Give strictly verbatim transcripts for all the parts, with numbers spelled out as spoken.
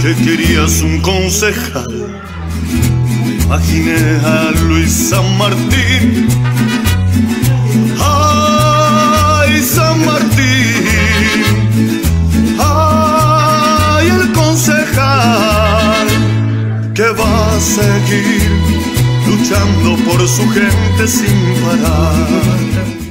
que querías un concejal. Me imaginé a Luis San Martín. ¡Ay, San Martín! ¡Ay, el concejal! Que va a seguir luchando por su gente sin parar.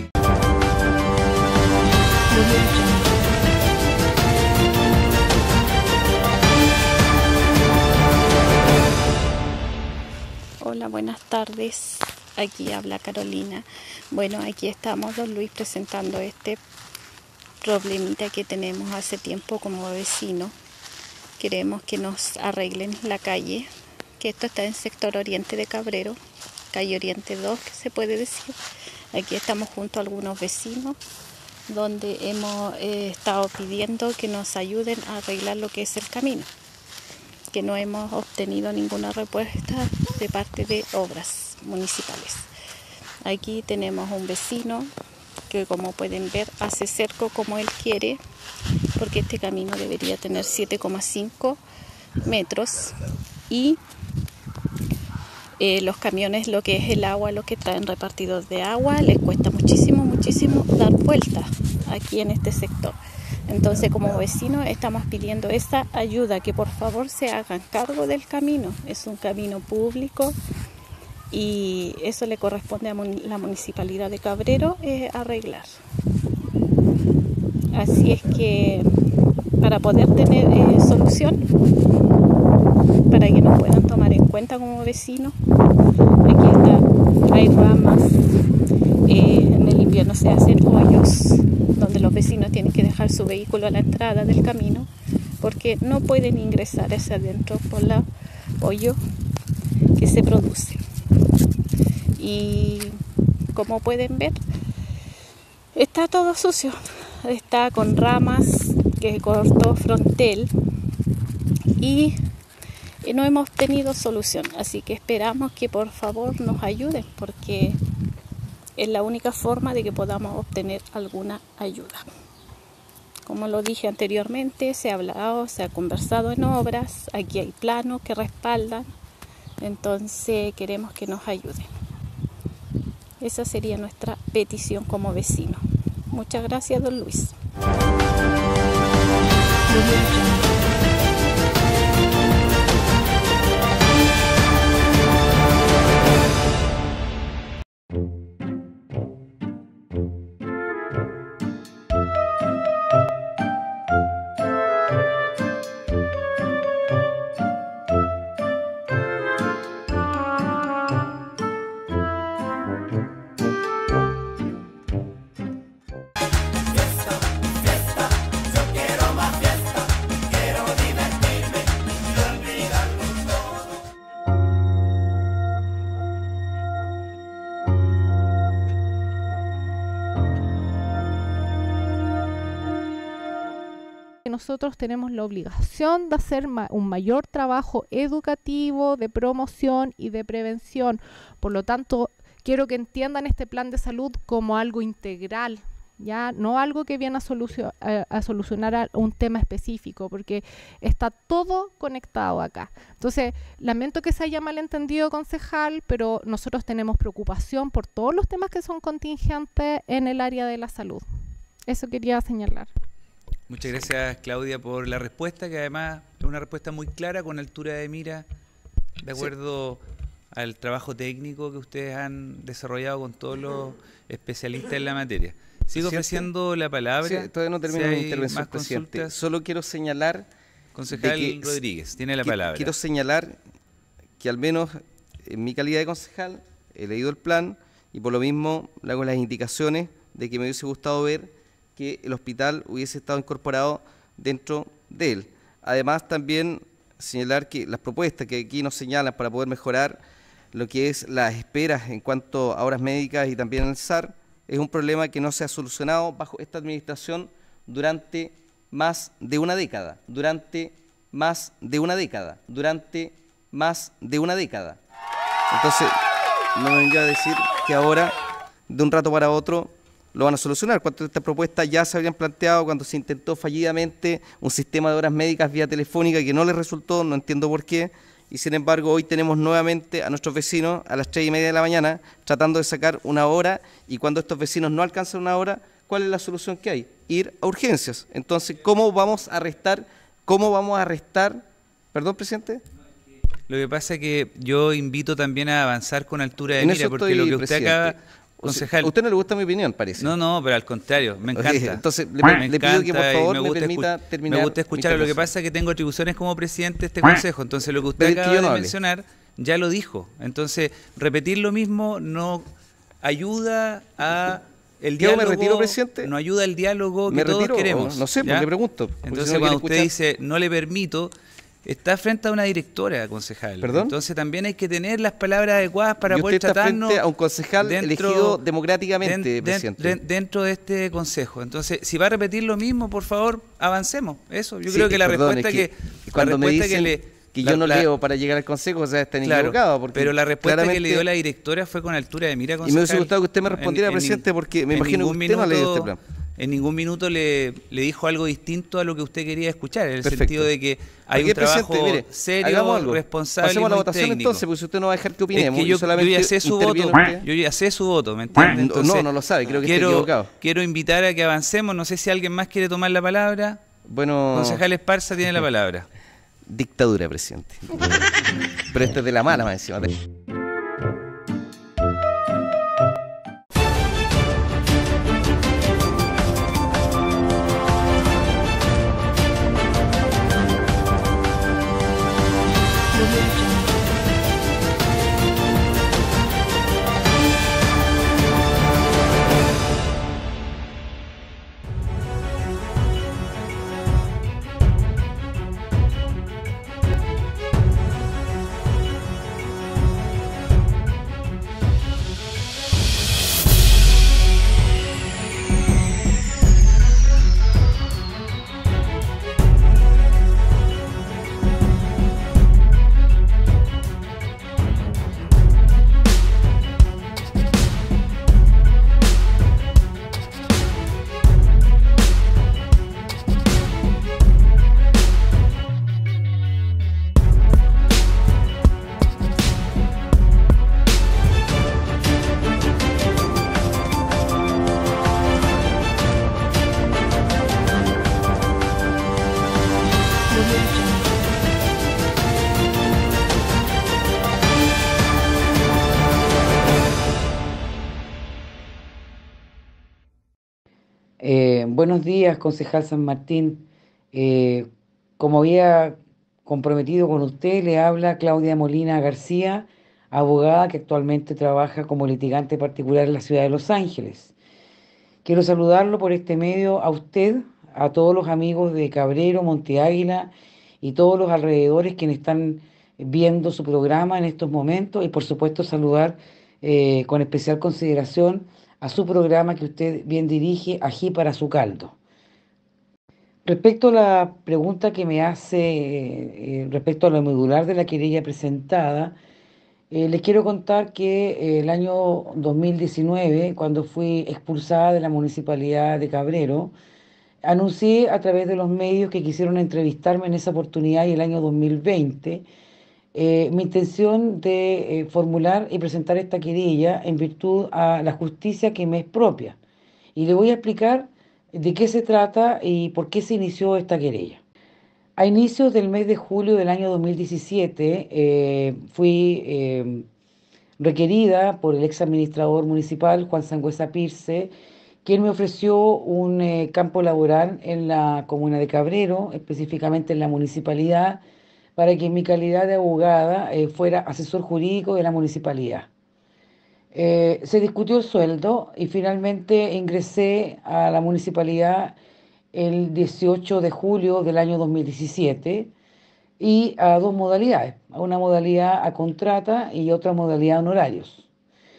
Hola, buenas tardes. Aquí habla Carolina. Bueno, aquí estamos, don Luis, presentando este problemita que tenemos hace tiempo como vecino. Queremos que nos arreglen la calle, que esto está en sector oriente de Cabrero, calle Oriente dos, que se puede decir. Aquí estamos junto a algunos vecinos, donde hemos eh, estado pidiendo que nos ayuden a arreglar lo que es el camino, que no hemos obtenido ninguna respuesta de parte de obras municipales. Aquí tenemos un vecino que, como pueden ver, hace cerco como él quiere, porque este camino debería tener siete coma cinco metros y eh, los camiones, lo que es el agua, lo que traen repartidos de agua, les cuesta muchísimo, muchísimo dar vuelta aquí en este sector. Entonces, como vecinos estamos pidiendo esa ayuda, que por favor se hagan cargo del camino. Es un camino público y eso le corresponde a la Municipalidad de Cabrero eh, arreglar. Así es que para poder tener eh, solución, para que nos puedan tomar en cuenta como vecinos, aquí está, hay ramas, eh, en el invierno se hacen hoyos donde los vecinos tienen que dejar su vehículo a la entrada del camino porque no pueden ingresar hacia adentro por el hoyo que se produce. Y como pueden ver, está todo sucio, está con ramas que cortó Frontel y no hemos tenido solución, así que esperamos que por favor nos ayuden, porque es la única forma de que podamos obtener alguna ayuda. Como lo dije anteriormente, se ha hablado, se ha conversado en obras, aquí hay planos que respaldan, entonces queremos que nos ayuden. Esa sería nuestra petición como vecino. Muchas gracias, don Luis. Nosotros tenemos la obligación de hacer ma- un mayor trabajo educativo, de promoción y de prevención. Por lo tanto, quiero que entiendan este plan de salud como algo integral, ya no algo que viene a, solucio- a, a solucionar a un tema específico, porque está todo conectado acá. Entonces, lamento que se haya malentendido, concejal, pero nosotros tenemos preocupación por todos los temas que son contingentes en el área de la salud. Eso quería señalar. Muchas gracias, Claudia, por la respuesta, que además es una respuesta muy clara, con altura de mira, de acuerdo sí. al trabajo técnico que ustedes han desarrollado con todos los especialistas en la materia. Sigo ofreciendo la palabra. Sí, todavía no termino si mi intervención, más presidente. Consultas. Solo quiero señalar... Concejal que, Rodríguez, tiene la que, palabra. Quiero señalar que al menos en mi calidad de concejal he leído el plan y por lo mismo le hago las indicaciones de que me hubiese gustado ver que el hospital hubiese estado incorporado dentro de él. Además, también señalar que las propuestas que aquí nos señalan para poder mejorar lo que es las esperas en cuanto a horas médicas y también el S A R, es un problema que no se ha solucionado bajo esta administración durante más de una década, durante más de una década, durante más de una década. Entonces, no me venga a decir que ahora, de un rato para otro, lo van a solucionar. ¿Cuántas de estas propuestas ya se habrían planteado cuando se intentó fallidamente un sistema de horas médicas vía telefónica que no les resultó? No entiendo por qué. Y sin embargo, hoy tenemos nuevamente a nuestros vecinos a las tres y media de la mañana tratando de sacar una hora, y cuando estos vecinos no alcanzan una hora, ¿cuál es la solución que hay? Ir a urgencias. Entonces, ¿cómo vamos a restar? ¿Cómo vamos a restar? Perdón, presidente. Lo que pasa es que yo invito también a avanzar con altura de En mira, eso porque estoy, lo que usted presidente. acaba, O sea, concejal... a usted no le gusta mi opinión, parece. No, no, pero al contrario, me Ok, encanta. entonces, le, Me le pido que por encanta y favor me me gusta permita escu- terminar. Me gusta escuchar. mi Lo que intervención. pasa es que tengo atribuciones como presidente de este consejo. Entonces, lo que usted Pedir que acaba yo no de hable. mencionar ya lo dijo. Entonces, repetir lo mismo no ayuda a el ¿Yo me diálogo. retiro, presidente? No ayuda al diálogo que ¿Me todos retiro? queremos. No sé, pues ¿ya? le pregunto, porque Entonces, si no cuando quiere usted dice no le permito, está frente a una directora, concejal. ¿Perdón? Entonces, también hay que tener las palabras adecuadas para Y poder usted está tratarnos frente a un concejal dentro- elegido democráticamente, den- den- presidente. den- dentro de este consejo. Entonces, si va a repetir lo mismo, por favor, avancemos. Eso, yo Sí, creo que la perdón, respuesta es que, que cuando la me respuesta dicen que, que, le, la- yo no la- leo para llegar al consejo, o sea, están claro, equivocados. Porque pero la respuesta que le claramente- dio la directora fue con altura de mira, Y me concejal. hubiese gustado que usted me respondiera, En- en presidente, nin- porque me en imagino que ningún usted no ha leído minuto- este plan. En ningún minuto le, le dijo algo distinto a lo que usted quería escuchar, en el Perfecto. sentido de que hay Aquí, un trabajo presidente, mire, serio, hagamos algo. responsable Pasemos y a la muy votación técnico. entonces, porque si usted no va a dejar que Es opinemos. que y yo, solamente yo ya sé su voto, interviene usted. yo ya sé su voto, ¿me entiende? No, no, no lo sabe, creo que está quiero, equivocado. Quiero invitar a que avancemos, no sé si alguien más quiere tomar la palabra. Bueno, Concejal Esparza tiene la palabra. dictadura, presidente. Pero esto es de la mala, más encima. Eh, buenos días, concejal San Martín. Eh, como había comprometido con usted, le habla Claudia Molina García, abogada que actualmente trabaja como litigante particular en la ciudad de Los Ángeles. Quiero saludarlo por este medio a usted, a todos los amigos de Cabrero, Monte Águila y todos los alrededores quienes están viendo su programa en estos momentos, y por supuesto saludar eh, con especial consideración a su programa que usted bien dirige, Ají para su caldo. Respecto a la pregunta que me hace eh, respecto a lo medular de la querella presentada, eh, les quiero contar que eh, el año dos mil diecinueve, cuando fui expulsada de la municipalidad de Cabrero, anuncié a través de los medios que quisieron entrevistarme en esa oportunidad, y el año dos mil veinte, eh, mi intención de eh, formular y presentar esta querella en virtud a la justicia que me es propia. Y le voy a explicar de qué se trata y por qué se inició esta querella. A inicios del mes de julio del año dos mil diecisiete, eh, fui eh, requerida por el ex administrador municipal, Juan Sangüesa Pirce, quien me ofreció un eh, campo laboral en la comuna de Cabrero, específicamente en la municipalidad, para que en mi calidad de abogada eh, fuera asesor jurídico de la municipalidad. Eh, se discutió el sueldo y finalmente ingresé a la municipalidad el dieciocho de julio del año dos mil diecisiete, y a dos modalidades, a una modalidad a contrata y otra modalidad a honorarios.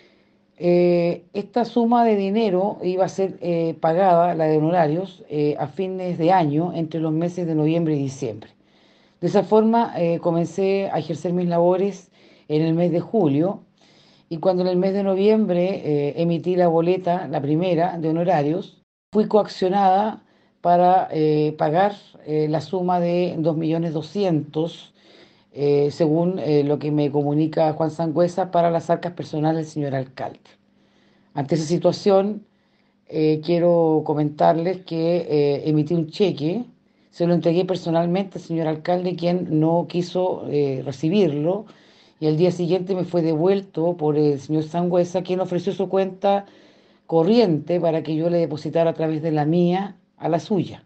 Eh, esta suma de dinero iba a ser eh, pagada, la de honorarios, eh, a fines de año, entre los meses de noviembre y diciembre. De esa forma eh, comencé a ejercer mis labores en el mes de julio, Y cuando en el mes de noviembre eh, emití la boleta, la primera, de honorarios, fui coaccionada para eh, pagar eh, la suma de dos millones doscientos mil, eh, según eh, lo que me comunica Juan Sangüesa, para las arcas personales del señor alcalde. Ante esa situación, eh, quiero comentarles que eh, emití un cheque, se lo entregué personalmente al señor alcalde, quien no quiso eh, recibirlo, y al día siguiente me fue devuelto por el señor Sangüesa, quien ofreció su cuenta corriente para que yo le depositara a través de la mía a la suya.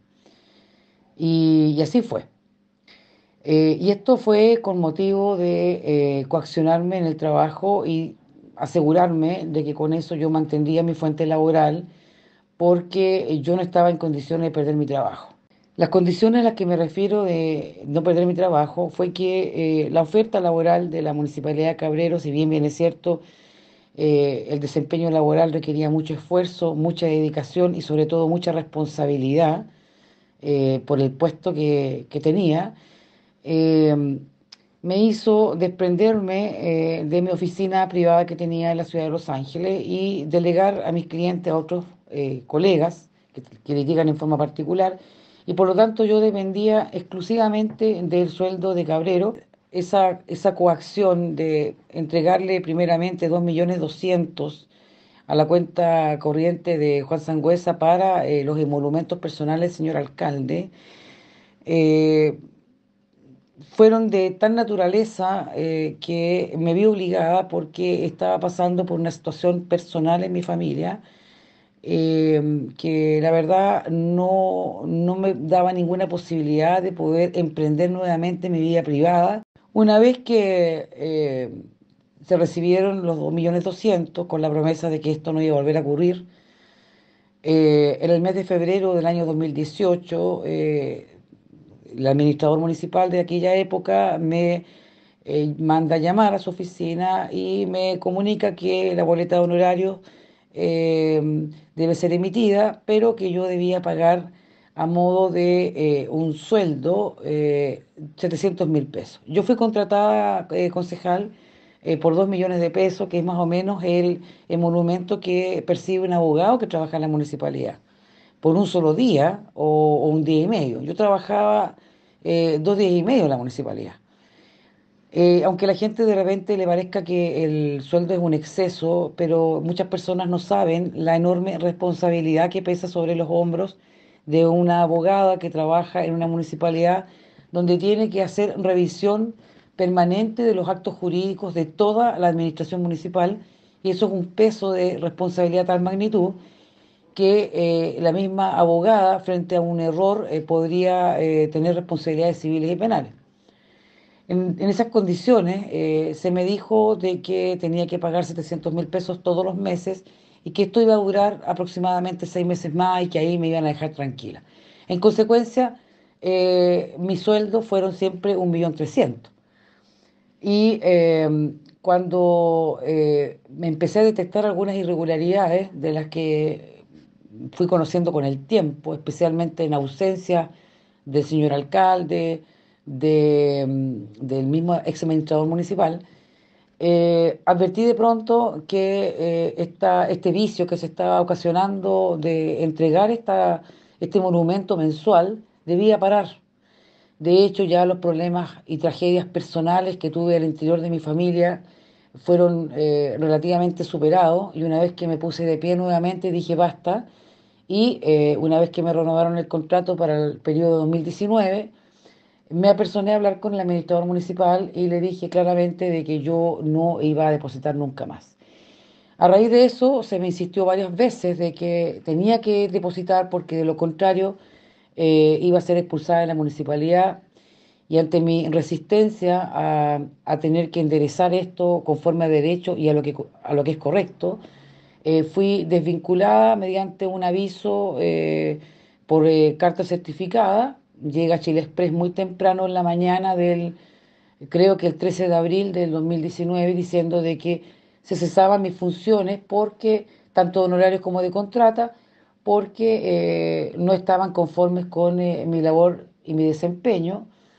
Y, y así fue. Eh, y esto fue con motivo de eh, coaccionarme en el trabajo y asegurarme de que con eso yo mantendría mi fuente laboral, porque yo no estaba en condiciones de perder mi trabajo. Las condiciones a las que me refiero de no perder mi trabajo fue que eh, la oferta laboral de la Municipalidad de Cabrero, si bien bien es cierto, eh, el desempeño laboral requería mucho esfuerzo, mucha dedicación y sobre todo mucha responsabilidad eh, por el puesto que, que tenía, eh, me hizo desprenderme eh, de mi oficina privada que tenía en la ciudad de Los Ángeles y delegar a mis clientes a otros eh, colegas que, que litigan en forma particular, y por lo tanto yo dependía exclusivamente del sueldo de Cabrero. Esa, esa coacción de entregarle primeramente dos millones doscientos mil a la cuenta corriente de Juan Sangüesa para eh, los emolumentos personales del señor alcalde, eh, fueron de tal naturaleza eh, que me vi obligada, porque estaba pasando por una situación personal en mi familia, eh, que la verdad no, no me daba ninguna posibilidad de poder emprender nuevamente mi vida privada. Una vez que eh, se recibieron los dos millones doscientos con la promesa de que esto no iba a volver a ocurrir, eh, en el mes de febrero del año dos mil dieciocho, eh, el administrador municipal de aquella época me eh, manda a llamar a su oficina y me comunica que la boleta de honorarios eh, debe ser emitida, pero que yo debía pagar a modo de eh, un sueldo eh, setecientos mil pesos. Yo fui contratada eh, concejal eh, por dos millones de pesos, que es más o menos el emolumento que percibe un abogado que trabaja en la municipalidad, por un solo día o, o un día y medio. Yo trabajaba eh, dos días y medio en la municipalidad. Eh, aunque a la gente de repente le parezca que el sueldo es un exceso, pero muchas personas no saben la enorme responsabilidad que pesa sobre los hombros de una abogada que trabaja en una municipalidad, donde tiene que hacer revisión permanente de los actos jurídicos de toda la administración municipal, y eso es un peso de responsabilidad de tal magnitud que eh, la misma abogada, frente a un error, eh, podría eh, tener responsabilidades civiles y penales. En, en esas condiciones eh, se me dijo de que tenía que pagar setecientos mil pesos todos los meses, y que esto iba a durar aproximadamente seis meses más y que ahí me iban a dejar tranquila. En consecuencia, eh, mis sueldos fueron siempre un millón trescientos. Y eh, cuando eh, me empecé a detectar algunas irregularidades de las que fui conociendo con el tiempo, especialmente en ausencia del señor alcalde, de, mm, del mismo ex administrador municipal, eh, advertí de pronto que eh, esta, este vicio que se estaba ocasionando de entregar esta, este monumento mensual debía parar. De hecho, ya los problemas y tragedias personales que tuve al interior de mi familia fueron eh, relativamente superados, y una vez que me puse de pie nuevamente dije basta. Y eh, una vez que me renovaron el contrato para el periodo dos mil diecinueve, me apersoné a hablar con el administrador municipal y le dije claramente de que yo no iba a depositar nunca más. A raíz de eso se me insistió varias veces de que tenía que depositar, porque de lo contrario eh, iba a ser expulsada de la municipalidad, y ante mi resistencia a, a tener que enderezar esto conforme a derecho y a lo que, a lo que es correcto, eh, fui desvinculada mediante un aviso eh, por eh, carta certificada. Llega Chile Express muy temprano en la mañana del, creo que el trece de abril del dos mil diecinueve, diciendo de que se cesaban mis funciones, porque tanto de honorarios como de contrata, porque eh, no estaban conformes con eh, mi labor y mi desempeño.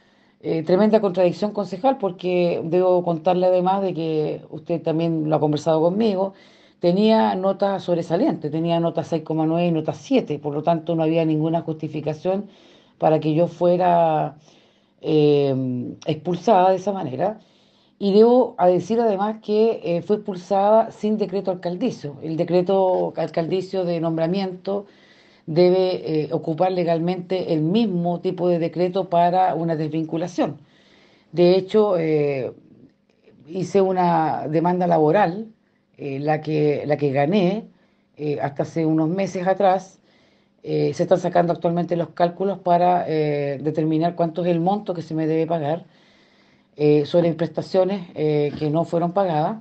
Eh, tremenda contradicción, concejal, porque debo contarle además de que usted también lo ha conversado conmigo, tenía notas sobresalientes, tenía notas seis coma nueve y notas siete, por lo tanto no había ninguna justificación para que yo fuera eh, expulsada de esa manera. Y debo a decir además que eh, fue expulsada sin decreto alcaldicio. El decreto alcaldicio de nombramiento debe eh, ocupar legalmente el mismo tipo de decreto para una desvinculación. De hecho, eh, hice una demanda laboral, eh, la que, la que gané eh, hasta hace unos meses atrás. Eh, se están sacando actualmente los cálculos para eh, determinar cuánto es el monto que se me debe pagar eh, sobre prestaciones eh, que no fueron pagadas.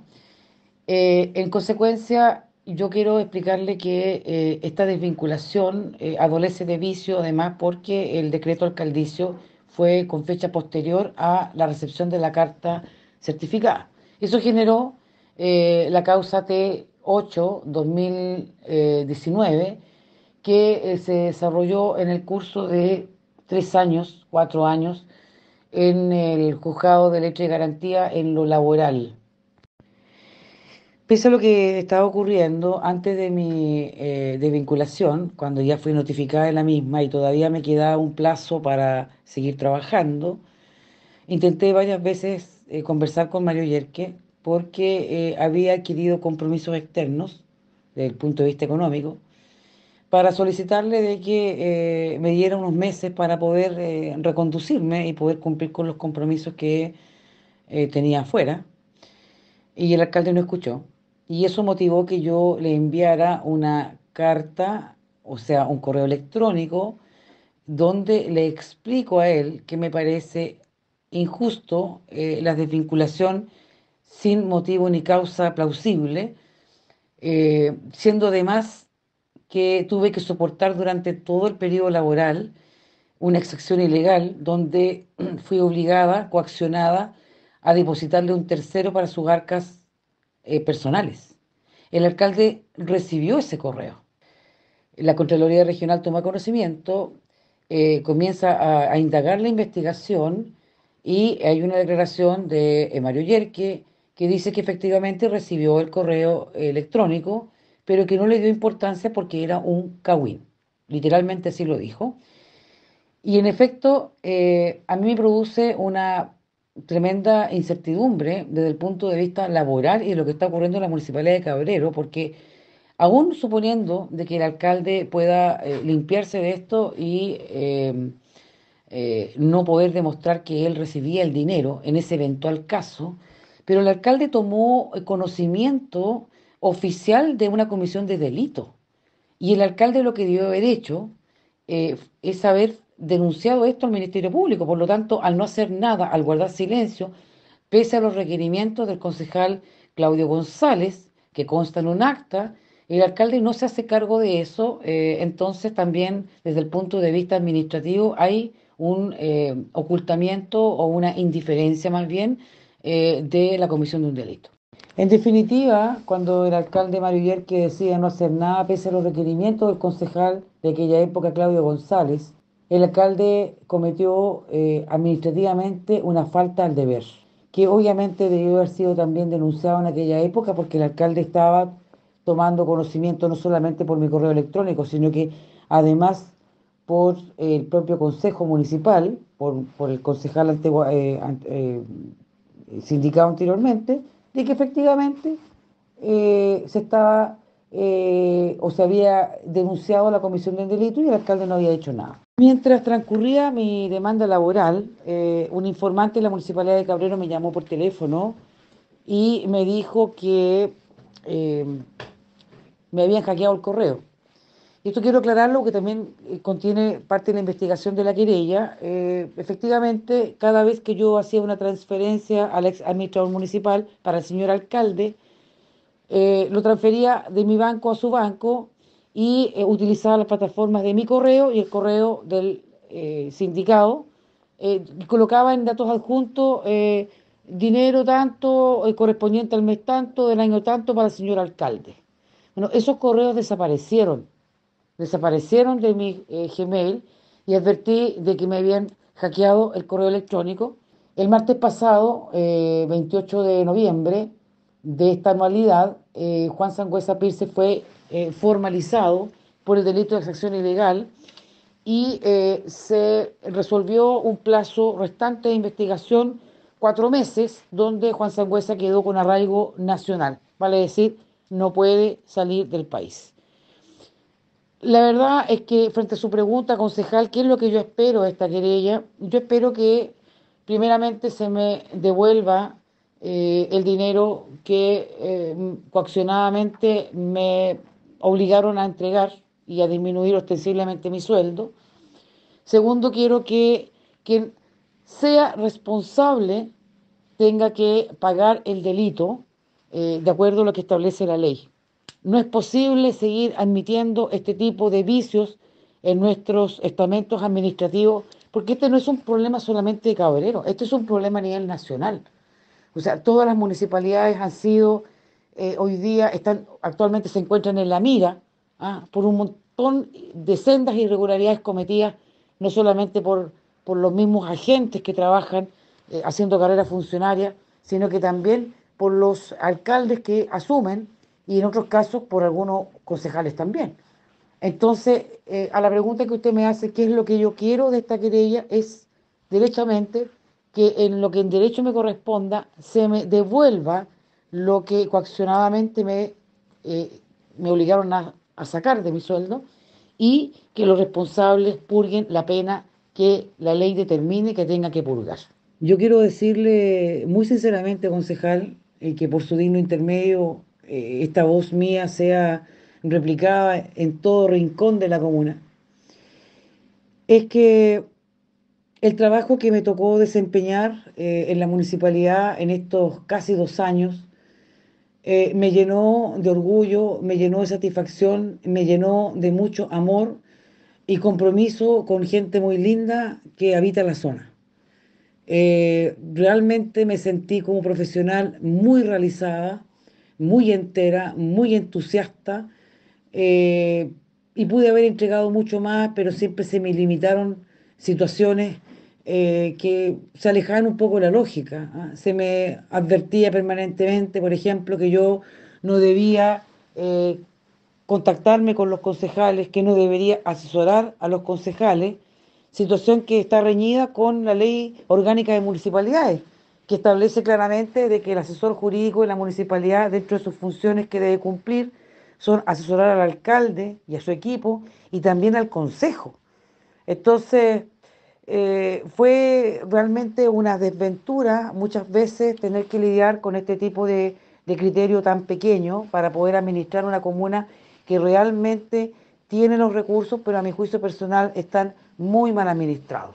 Eh, en consecuencia, yo quiero explicarle que eh, esta desvinculación eh, adolece de vicio, además porque el decreto alcaldicio fue con fecha posterior a la recepción de la carta certificada. Eso generó eh, la causa T ocho dos mil diecinueve, que eh, se desarrolló en el curso de tres años, cuatro años, en el juzgado de letra y garantía en lo laboral. Pese a lo que estaba ocurriendo antes de mi eh, desvinculación, cuando ya fui notificada de la misma y todavía me quedaba un plazo para seguir trabajando, intenté varias veces eh, conversar con Mario Yerke porque eh, había adquirido compromisos externos desde el punto de vista económico para solicitarle de que eh, me diera unos meses para poder eh, reconducirme y poder cumplir con los compromisos que eh, tenía afuera. Y el alcalde no escuchó. Y eso motivó que yo le enviara una carta, o sea, un correo electrónico, donde le explico a él que me parece injusto eh, la desvinculación sin motivo ni causa plausible, eh, siendo además que tuve que soportar durante todo el periodo laboral una exacción ilegal donde fui obligada, coaccionada, a depositarle un tercero para sus arcas eh, personales. El alcalde recibió ese correo. La Contraloría Regional toma conocimiento, eh, comienza a, a indagar la investigación y hay una declaración de eh, Mario Yerke que dice que efectivamente recibió el correo electrónico, pero que no le dio importancia porque era un cagüín. Literalmente así lo dijo. Y en efecto, eh, a mí me produce una tremenda incertidumbre desde el punto de vista laboral y de lo que está ocurriendo en la Municipalidad de Cabrero, porque aún suponiendo de que el alcalde pueda eh, limpiarse de esto y eh, eh, no poder demostrar que él recibía el dinero en ese eventual caso, pero el alcalde tomó conocimiento oficial de una comisión de delito. Y el alcalde lo que debió haber hecho eh, es haber denunciado esto al Ministerio Público. Por lo tanto, al no hacer nada, al guardar silencio, pese a los requerimientos del concejal Claudio González, que consta en un acta, el alcalde no se hace cargo de eso. Eh, entonces, también desde el punto de vista administrativo hay un eh, ocultamiento o una indiferencia más bien eh, de la comisión de un delito. En definitiva, cuando el alcalde Mario Yerke decide no hacer nada pese a los requerimientos del concejal de aquella época, Claudio González, el alcalde cometió eh, administrativamente una falta al deber, que obviamente debió haber sido también denunciado en aquella época porque el alcalde estaba tomando conocimiento no solamente por mi correo electrónico, sino que además por el propio Consejo Municipal, por, por el concejal antiguo, eh, eh, sindicado anteriormente, de que efectivamente eh, se estaba eh, o se había denunciado a la comisión del delito y el alcalde no había hecho nada. Mientras transcurría mi demanda laboral, eh, un informante de la Municipalidad de Cabrero me llamó por teléfono y me dijo que eh, me habían hackeado el correo. Y esto quiero aclararlo porque también eh, contiene parte de la investigación de la querella. Eh, efectivamente, cada vez que yo hacía una transferencia al ex administrador municipal para el señor alcalde, eh, lo transfería de mi banco a su banco y eh, utilizaba las plataformas de mi correo y el correo del eh, sindicato, eh, y colocaba en datos adjuntos eh, dinero tanto, eh, correspondiente al mes tanto, del año tanto para el señor alcalde. Bueno, esos correos desaparecieron. Desaparecieron de mi eh, Gmail y advertí de que me habían hackeado el correo electrónico. El martes pasado, eh, veintiocho de noviembre de esta anualidad, eh, Juan Sangüesa Pirce fue eh, formalizado por el delito de exacción ilegal y eh, se resolvió un plazo restante de investigación, cuatro meses, donde Juan Sangüesa quedó con arraigo nacional, vale decir, no puede salir del país. La verdad es que frente a su pregunta, concejal, ¿qué es lo que yo espero de esta querella? Yo espero que primeramente se me devuelva eh, el dinero que eh, coaccionadamente me obligaron a entregar y a disminuir ostensiblemente mi sueldo. Segundo, quiero que quien sea responsable tenga que pagar el delito eh, de acuerdo a lo que establece la ley. No es posible seguir admitiendo este tipo de vicios en nuestros estamentos administrativos, porque este no es un problema solamente de Cabreros, este es un problema a nivel nacional. O sea, todas las municipalidades han sido, eh, hoy día, están, actualmente se encuentran en la mira, ¿ah? por un montón de sendas irregularidades cometidas, no solamente por, por los mismos agentes que trabajan eh, haciendo carrera funcionaria, sino que también por los alcaldes que asumen y en otros casos por algunos concejales también. Entonces, eh, a la pregunta que usted me hace, ¿qué es lo que yo quiero de esta querella? Es derechamente que en lo que en derecho me corresponda se me devuelva lo que coaccionadamente me, eh, me obligaron a, a sacar de mi sueldo y que los responsables purguen la pena que la ley determine que tenga que purgar. Yo quiero decirle muy sinceramente, concejal, eh, que por su digno intermedio eh, esta voz mía sea replicada en todo rincón de la comuna. Es que el trabajo que me tocó desempeñar eh, en la municipalidad en estos casi dos años eh, me llenó de orgullo, me llenó de satisfacción, me llenó de mucho amor y compromiso con gente muy linda que habita la zona. Eh, realmente me sentí como profesional muy realizada, muy entera, muy entusiasta, eh, y pude haber entregado mucho más, pero siempre se me limitaron situaciones eh, que se alejaban un poco de la lógica, ¿ah? Se me advertía permanentemente, por ejemplo, que yo no debía eh, contactarme con los concejales, que no debería asesorar a los concejales, situación que está reñida con la ley orgánica de municipalidades, que establece claramente de que el asesor jurídico de la municipalidad, dentro de sus funciones que debe cumplir, son asesorar al alcalde y a su equipo y también al consejo. Entonces, eh, fue realmente una desventura muchas veces tener que lidiar con este tipo de, de criterio tan pequeño para poder administrar una comuna que realmente tiene los recursos, pero a mi juicio personal están muy mal administrados.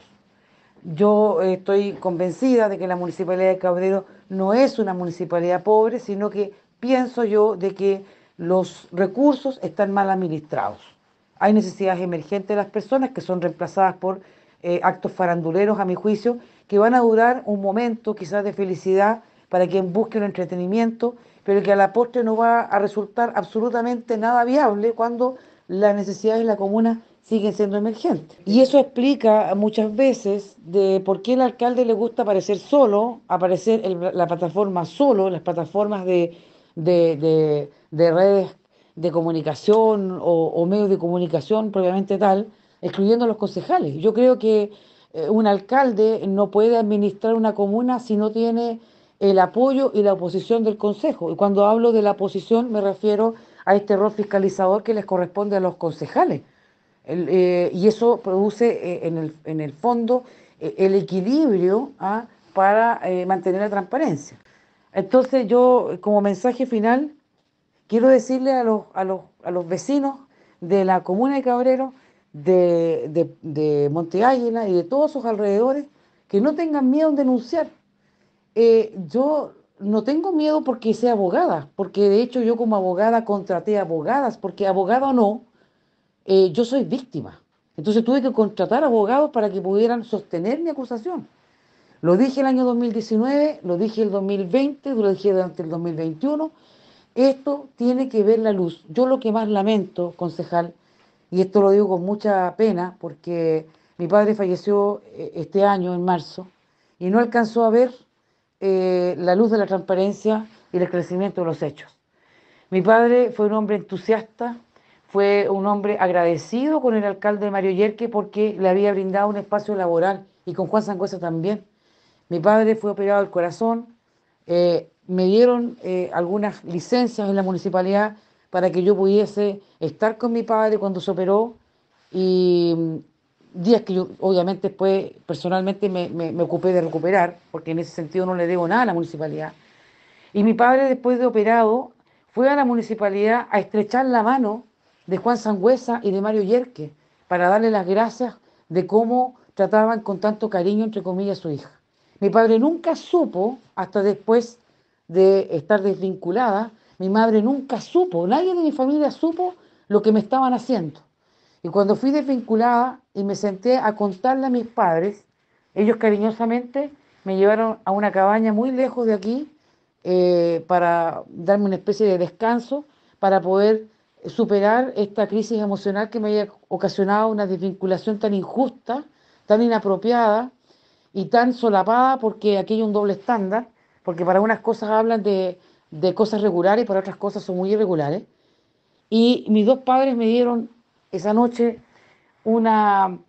Yo eh, estoy convencida de que la municipalidad de Cabrero no es una municipalidad pobre, sino que pienso yo de que los recursos están mal administrados. Hay necesidades emergentes de las personas que son reemplazadas por eh, actos faranduleros, a mi juicio, que van a durar un momento quizás de felicidad para quien busque un entretenimiento, pero que a la postre no va a resultar absolutamente nada viable cuando las necesidades de la comuna siguen siendo emergentes. Y eso explica muchas veces de por qué al alcalde le gusta aparecer solo, aparecer en la plataforma solo, las plataformas de, de, de, de redes de comunicación o, o medios de comunicación propiamente tal, excluyendo a los concejales. Yo creo que eh, un alcalde no puede administrar una comuna si no tiene el apoyo y la oposición del consejo. Y cuando hablo de la oposición me refiero a este rol fiscalizador que les corresponde a los concejales. El, eh, y eso produce eh, en, el, en el fondo eh, el equilibrio ¿ah? para eh, mantener la transparencia. Entonces yo, como mensaje final, quiero decirle a los, a los, a los vecinos de la comuna de Cabrero, de, de, de Monte Águila y de todos sus alrededores, que no tengan miedo en denunciar. Eh, yo no tengo miedo porque sea abogada, porque de hecho yo como abogada contraté abogadas, porque abogada o no, eh, yo soy víctima. Entonces tuve que contratar abogados para que pudieran sostener mi acusación. Lo dije el año dos mil diecinueve, lo dije el dos mil veinte, lo dije durante el dos mil veintiuno. Esto tiene que ver la luz. Yo lo que más lamento, concejal, y esto lo digo con mucha pena, porque Mi padre falleció este año, en marzo, y no alcanzó a ver eh, la luz de la transparencia y el esclarecimiento de los hechos. Mi padre fue un hombre entusiasta, fue un hombre agradecido con el alcalde Mario Yerke porque le había brindado un espacio laboral, y con Juan Sangüesa también. Mi padre fue operado del corazón, eh, me dieron eh, algunas licencias en la municipalidad para que yo pudiese estar con mi padre cuando se operó, y días que yo obviamente después personalmente me, me, me ocupé de recuperar, porque en ese sentido no le debo nada a la municipalidad. Y mi padre, después de operado, fue a la municipalidad a estrechar la mano de Juan Sangüesa y de Mario Yerke para darle las gracias de cómo trataban con tanto cariño, entre comillas, a su hija. Mi padre nunca supo, hasta después de estar desvinculada, mi madre nunca supo, nadie de mi familia supo lo que me estaban haciendo. Y cuando fui desvinculada y me senté a contarle a mis padres, ellos cariñosamente me llevaron a una cabaña muy lejos de aquí eh, para darme una especie de descanso, para poder superar esta crisis emocional que me había ocasionado una desvinculación tan injusta, tan inapropiada y tan solapada, porque aquí hay un doble estándar, porque para unas cosas hablan de, de cosas regulares y para otras cosas son muy irregulares. Y mis dos padres me dieron esa noche una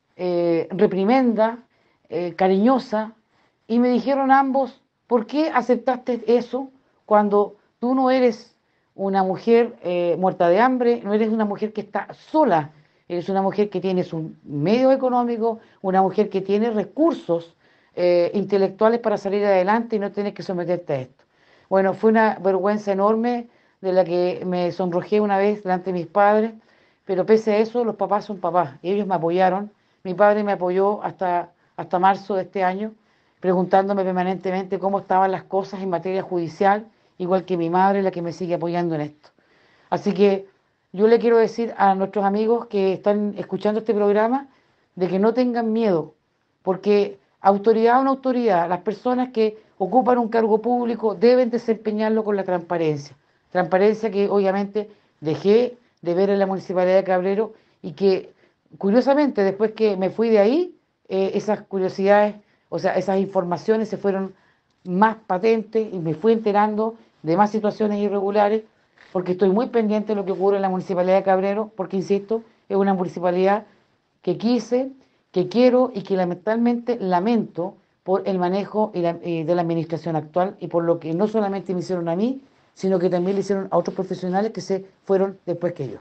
eh, reprimenda eh, cariñosa, y me dijeron ambos: ¿por qué aceptaste eso cuando tú no eres una mujer eh, muerta de hambre, no eres una mujer que está sola, eres una mujer que tiene sus medios económicos, una mujer que tiene recursos eh, intelectuales para salir adelante y no tienes que someterte a esto? Bueno, fue una vergüenza enorme de la que me sonrojé una vez delante de mis padres, pero pese a eso, los papás son papás, y ellos me apoyaron. Mi padre me apoyó hasta, hasta marzo de este año, preguntándome permanentemente cómo estaban las cosas en materia judicial, igual que mi madre, la que me sigue apoyando en esto. Así que yo le quiero decir a nuestros amigos que están escuchando este programa de que no tengan miedo, porque autoridad o no autoridad, las personas que ocupan un cargo público deben desempeñarlo con la transparencia. Transparencia que obviamente dejé de ver en la Municipalidad de Cabrero, y que curiosamente después que me fui de ahí, eh, esas curiosidades, o sea, esas informaciones se fueron más patentes y me fui enterando de más situaciones irregulares, porque estoy muy pendiente de lo que ocurre en la Municipalidad de Cabrero, porque insisto, es una municipalidad que quise, que quiero y que lamentablemente lamento por el manejo y la, eh, de la administración actual, y por lo que no solamente me hicieron a mí, sino que también le hicieron a otros profesionales que se fueron después que yo.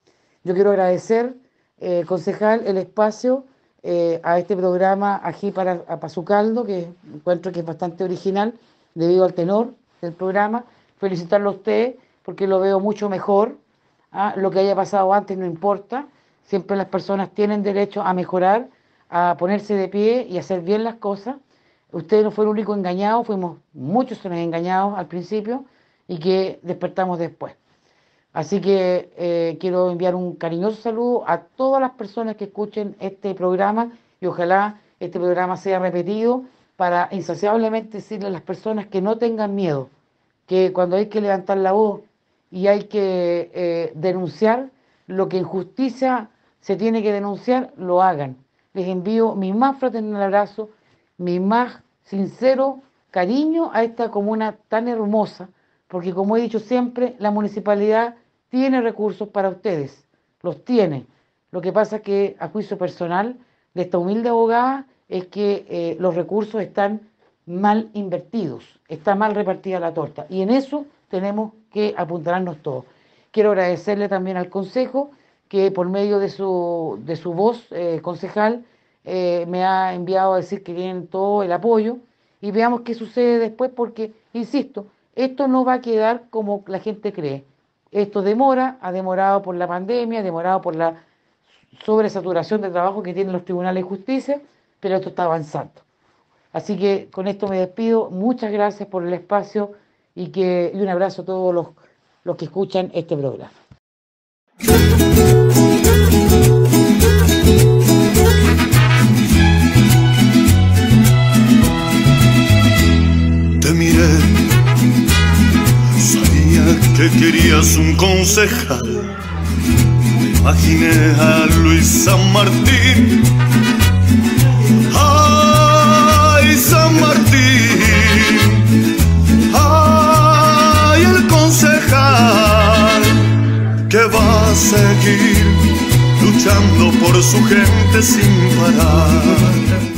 Yo quiero agradecer, eh, concejal, el espacio eh, a este programa Ají para, para su caldo, que encuentro que es bastante original debido al tenor del programa. Felicitarlo a usted porque lo veo mucho mejor. ¿ah? Lo que haya pasado antes no importa. Siempre las personas tienen derecho a mejorar, a ponerse de pie y hacer bien las cosas. Usted no fue el único engañado, fuimos muchos engañados al principio, y que despertamos después. Así que eh, quiero enviar un cariñoso saludo a todas las personas que escuchen este programa, y ojalá este programa sea repetido para insaciablemente decirle a las personas que no tengan miedo, que cuando hay que levantar la voz y hay que eh, denunciar lo que en justicia se tiene que denunciar, lo hagan. Les envío mi más fraternal abrazo, mi más sincero cariño a esta comuna tan hermosa, porque como he dicho siempre, la municipalidad tiene recursos para ustedes, los tiene. Lo que pasa es que, a juicio personal de esta humilde abogada, es que eh, los recursos están mal invertidos, está mal repartida la torta, y en eso tenemos que apuntalarnos todos. Quiero agradecerle también al Consejo, que por medio de su, de su voz, eh, concejal, eh, me ha enviado a decir que tienen todo el apoyo, y veamos qué sucede después, porque, insisto, esto no va a quedar como la gente cree. Esto demora, ha demorado por la pandemia, ha demorado por la sobresaturación de trabajo que tienen los tribunales de justicia, pero esto está avanzando. Así que con esto me despido. Muchas gracias por el espacio y, que, y un abrazo a todos los, los que escuchan este programa. Te miré, sabía que querías un concejal. Me imaginé a Luis San Martín que va a seguir luchando por su gente sin parar.